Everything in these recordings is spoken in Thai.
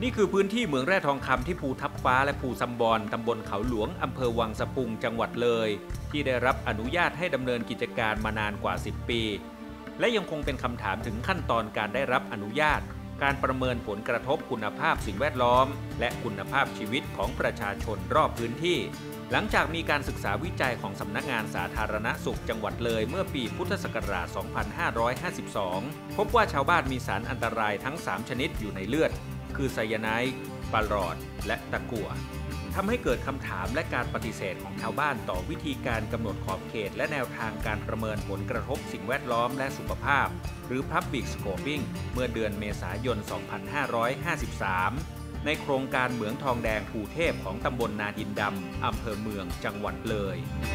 นี่คือพื้นที่เหมืองแร่ทองคำที่ภูทับฟ้าและภูซัมบอนตำบลเขาหลวงอำเภอวังสะพุงจังหวัดเลยที่ได้รับอนุญาตให้ดำเนินกิจการมานานกว่า10 ปีและยังคงเป็นคำถามถึงขั้นตอนการได้รับอนุญาตการประเมินผลกระทบคุณภาพสิ่งแวดล้อมและคุณภาพชีวิตของประชาชนรอบพื้นที่หลังจากมีการศึกษาวิจัยของสำนักงานสาธารณสุขจังหวัดเลยเมื่อปีพุทธศักราช 2552 พบว่าชาวบ้านมีสารอันตรายทั้ง 3 ชนิดอยู่ในเลือดคือไซยาไนด์ปาลอดและตะกั่วทำให้เกิดคำถามและการปฏิเสธของชาวบ้านต่อวิธีการกำหนดขอบเขตและแนวทางการประเมินผลกระทบสิ่งแวดล้อมและสุขภาพหรือ Public Scoping เมื่อเดือนเมษายน 2553 ในโครงการเหมืองทองแดงภูเทพของตำบลนาดินดำอำเภอเมืองจังหวัดเลย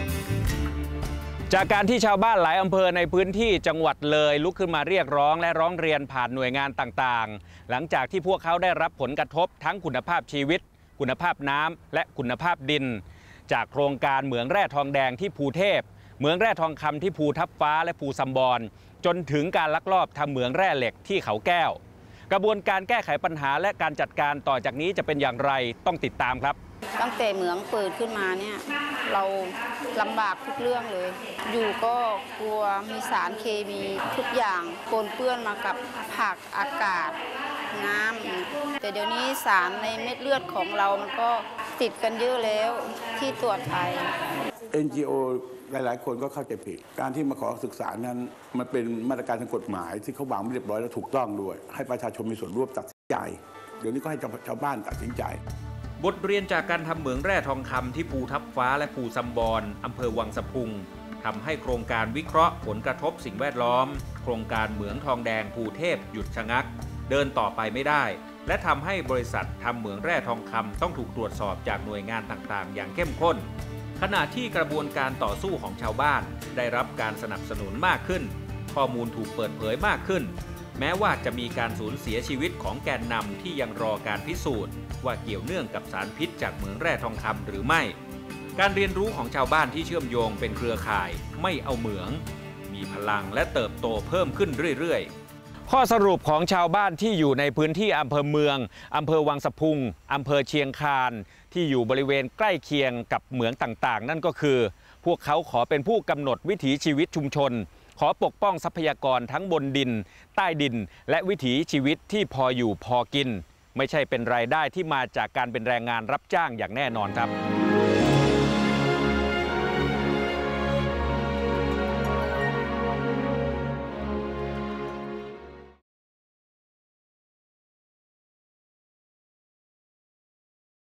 จากการที่ชาวบ้านหลายอำเภอในพื้นที่จังหวัดเลยลุกขึ้นมาเรียกร้องและร้องเรียนผ่านหน่วยงานต่างๆหลังจากที่พวกเขาได้รับผลกระทบทั้งคุณภาพชีวิตคุณภาพน้ำและคุณภาพดินจากโครงการเหมืองแร่ทองแดงที่ภูเทพเหมืองแร่ทองคำที่ภูทับฟ้าและภูซัมบอนจนถึงการลักลอบทำเหมืองแร่เหล็กที่เขาแก้วกระบวนการแก้ไขปัญหาและการจัดการต่อจากนี้จะเป็นอย่างไรต้องติดตามครับตั้งแต่เหมืองเปิดขึ้นมาเนี่ยเราลำบากทุกเรื่องเลยอยู่ก็กลัวมีสารเคมีทุกอย่างปนเปื้อนมากับผักอากาศน้ำแต่เดี๋ยวนี้สารในเม็ดเลือดของเรามันก็ติดกันเยอะแล้วที่ตรวจไป NGO หลายๆคนก็เข้าใจผิดการที่มาขอศึกษานั้นมันเป็นมาตรการทางกฎหมายที่เขาวางไว้เรียบร้อยและถูกต้องด้วยให้ประชาชนมีส่วนร่วมตัดสินใจเดี๋ยวนี้ก็ให้ชาวบ้านตัดสินใจบทเรียนจากการทำเหมืองแร่ทองคำที่ภูทับฟ้าและภูซัมบอนอำเภอวังสะพุงทำให้โครงการวิเคราะห์ผลกระทบสิ่งแวดล้อมโครงการเหมืองทองแดงภูเทพหยุดชะงักเดินต่อไปไม่ได้และทำให้บริษัททำเหมืองแร่ทองคำต้องถูกตรวจสอบจากหน่วยงานต่างๆอย่างเข้มข้นขณะที่กระบวนการต่อสู้ของชาวบ้านได้รับการสนับสนุนมากขึ้นข้อมูลถูกเปิดเผยมากขึ้นแม้ว่าจะมีการสูญเสียชีวิตของแกนนำที่ยังรอการพิสูจน์ว่าเกี่ยวเนื่องกับสารพิษจากเหมืองแร่ทองคำหรือไม่การเรียนรู้ของชาวบ้านที่เชื่อมโยงเป็นเครือข่ายไม่เอาเหมืองมีพลังและเติบโตเพิ่มขึ้นเรื่อยๆข้อสรุปของชาวบ้านที่อยู่ในพื้นที่อำเภอเมืองอำเภอวังสะพุงอำเภอเชียงคานที่อยู่บริเวณใกล้เคียงกับเหมืองต่างๆนั่นก็คือพวกเขาขอเป็นผู้กำหนดวิถีชีวิตชุมชนขอปกป้องทรัพยากรทั้งบนดินใต้ดินและวิถีชีวิตที่พออยู่พอกินไม่ใช่เป็นรายได้ที่มาจากการเป็นแรงงานรับจ้างอย่างแน่นอนครับ